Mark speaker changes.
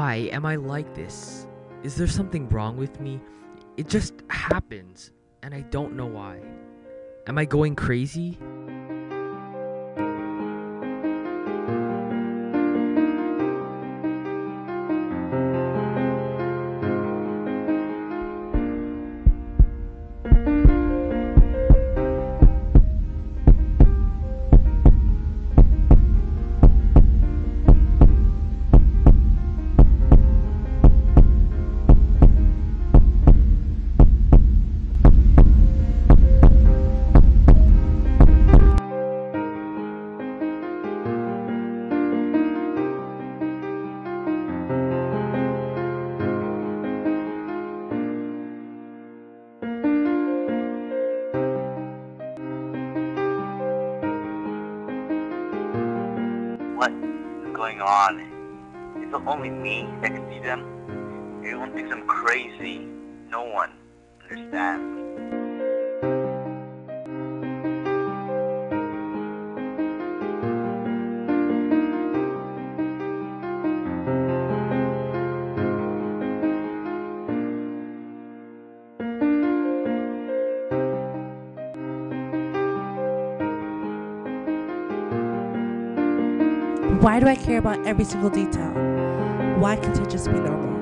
Speaker 1: Why am I like this? Is there something wrong with me? It just happens, and I don't know why. Am I going crazy?
Speaker 2: What is going on? Is it only me that can see them? Everyone thinks I'm crazy. No one understands.
Speaker 3: Why do I care about every single detail? Why can't it just be normal?